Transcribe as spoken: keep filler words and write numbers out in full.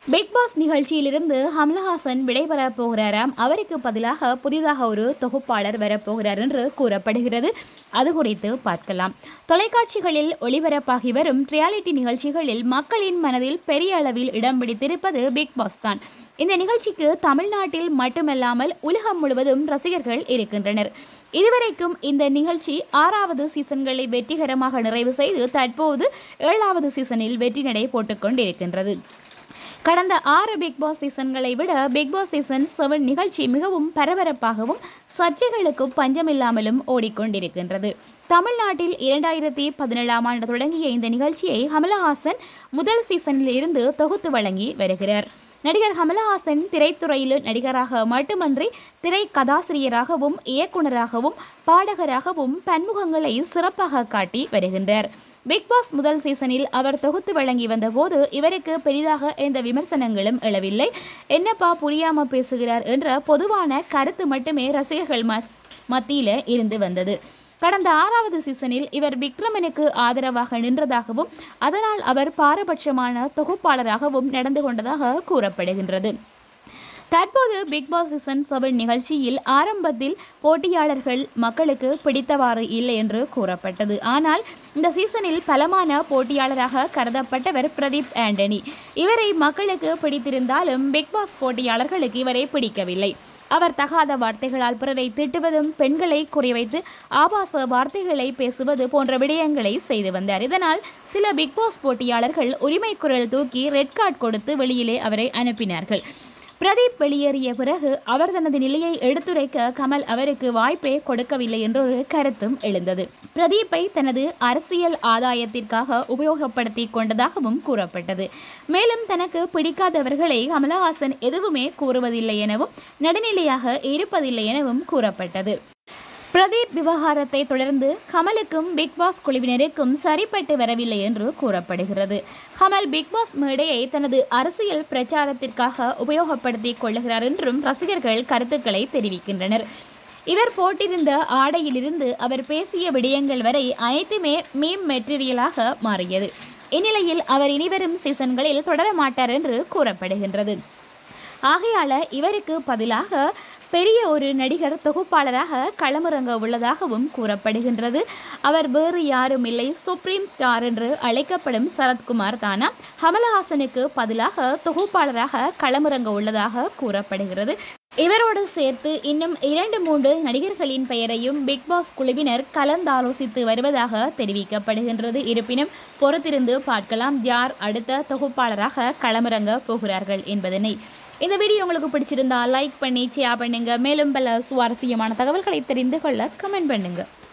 Big pass நிகழ்ச்சியிலிருந்து கமலஹாசன் விடைபெறப் போகிறாராம். அவருக்கு பதிலாக புதிதாக ஒரு தொகுப்பாளர் வரப்போகிறார் என்று கூறப்படுகிறது. அது குறித்து பார்க்கலாம். தொலைக்காட்சிகளில் ஒளிபரப்பாகி வரும் ரியாலிட்டி நிகழ்ச்சிகளில் மக்களின் மனதில் பெரிய அளவில் இடம் பிடித்திருப்பது பிக் பாஸ் தான். இந்த நிகழ்ச்சிக்கு தமிழ்நாட்டில் மட்டுமல்லாமல் உலகம் முழுவதும் ரசிகர்கள் இருக்கின்றனர். இதுவரைக்கும் இந்த நிகழ்ச்சி ஆறாவது சீசன்களை வெற்றிகரமாக நிறைவு செய்து தற்போது ஏழாவது சீசனில் வெற்றி நடை போட்டுக் கொண்டிருக்கின்றது. கடந்த ஆறு பிக் பாஸ் சீசன்களை விட பிக் பாஸ் சீசன் செவன் நிகழ்ச்சி மிகவும் பரபரப்பாகவும் சர்ச்சைகளுக்கும் பஞ்சமில்லாமலும் ஓடிக்கொண்டிருக்கின்றது. தமிழ்நாட்டில் இரண்டாயிரத்தி பதினேழாம் ஆண்டு தொடங்கிய இந்த நிகழ்ச்சியை கமலஹாசன் முதல் சீசனில் இருந்து தொகுத்து வழங்கி வருகிறார். நடிகர் கமலஹாசன் திரைத்துறையில் நடிகராக மட்டுமன்றி திரை கதாசிரியராகவும் இயக்குநராகவும் பாடகராகவும் பன்முகங்களை சிறப்பாக காட்டி வருகின்றார். பிக் பாஸ் முதல் சீசனில் அவர் தொகுத்து வழங்கி வந்தபோது இவருக்கு பெரிதாக எந்த விமர்சனங்களும் எழவில்லை. என்னப்பா புரியாம பேசுகிறார் என்ற பொதுவான கருத்து மட்டுமே ரசிகர்கள் மத்தியில் இருந்து வந்தது. கடந்த ஆறாவது சீசனில் இவர் விக்ரமனுக்கு ஆதரவாக நின்றதாகவும் அதனால் அவர் பாரபட்சமான தொகுப்பாளராகவும் நடந்து கொண்டதாக கூறப்படுகின்றது. தற்போது பிக் பாஸ் சீசன் செவன் நிகழ்ச்சியில் ஆரம்பத்தில் போட்டியாளர்கள் மக்களுக்கு பிடித்தவாறு இல்லை என்று கூறப்பட்டது. ஆனால் இந்த சீசனில் பலமான போட்டியாளராக கருதப்பட்டவர் பிரதீப் ஆண்டனி. இவரை மக்களுக்கு பிடித்திருந்தாலும் பிக் பாஸ் போட்டியாளர்களுக்கு இவரை பிடிக்கவில்லை. அவர் தகாத வார்த்தைகளால் பிறரை திட்டுவதும் பெண்களை குறிவைத்து ஆபாச வார்த்தைகளை பேசுவது போன்ற விடயங்களை செய்து வந்தார். இதனால் சில பிக் பாஸ் போட்டியாளர்கள் உரிமை குரல் தூக்கி ரெட் கார்டு கொடுத்து வெளியிலே அவரை அனுப்பினார்கள். பிரதீப் வெளியேறிய பிறகு அவர் தனது நிலையை எடுத்துரைக்க கமல் அவருக்கு வாய்ப்பே கொடுக்கவில்லை என்றொரு கருத்தும் எழுந்தது. பிரதீப்பை தனது அரசியல் ஆதாயத்திற்காக உபயோகப்படுத்தி கொண்டதாகவும் கூறப்பட்டது. மேலும் தனக்கு பிடிக்காதவர்களை கமலஹாசன் எதுவுமே கூறுவதில்லை எனவும் நடுநிலையாக இருப்பதில்லை எனவும் கூறப்பட்டது. பிரதீப் விவகாரத்தை தொடர்ந்து கமலுக்கும் பிக் பாஸ் குழுவினருக்கும் சரிப்பட்டு வரவில்லை என்று கூறப்படுகிறது. கமல் பிக் பாஸ் மேடையை தனது அரசியல் பிரச்சாரத்திற்காக உபயோகப்படுத்தி கொள்ளுகிறார் என்றும் ரசிகர்கள் கருத்துக்களை தெரிவிக்கின்றனர். இவர் போட்டிருந்த ஆடையிலிருந்து அவர் பேசிய விடயங்கள் வரை அனைத்துமே மீம் மெட்டீரியலாக மாறியது. இந்நிலையில் அவர் இனிவரும் சீசன்களில் தொடர மாட்டார் என்று கூறப்படுகின்றது. ஆகையால இவருக்கு பதிலாக பெரிய ஒரு நடிகர் தொகுப்பாளராக களமிறங்க உள்ளதாகவும் கூறப்படுகின்றது. அவர் வேறு யாரும் இல்லை, சுப்ரீம் ஸ்டார் என்று அழைக்கப்படும் சரத்குமார் தானா கமலஹாசனுக்கு பதிலாக தொகுப்பாளராக களமிறங்க உள்ளதாக கூறப்படுகிறது. இவரோடு சேர்த்து இன்னும் இரண்டு மூன்று நடிகர்களின் பெயரையும் பிக் பாஸ் குழுவினர் கலந்தாலோசித்து வருவதாக தெரிவிக்கப்படுகின்றது. இருப்பினும் பொறுத்திருந்து பார்க்கலாம் யார் அடுத்த தொகுப்பாளராக களமிறங்க போகிறார்கள் என்பதனை. இந்த வீடியோ உங்களுக்கு பிடிச்சிருந்தா லைக் பண்ணி ஷேர் பண்ணுங்க. மேலும் பல சுவாரஸ்யமான தகவல்களை தெரிந்து கொள்ள கமெண்ட் பண்ணுங்க.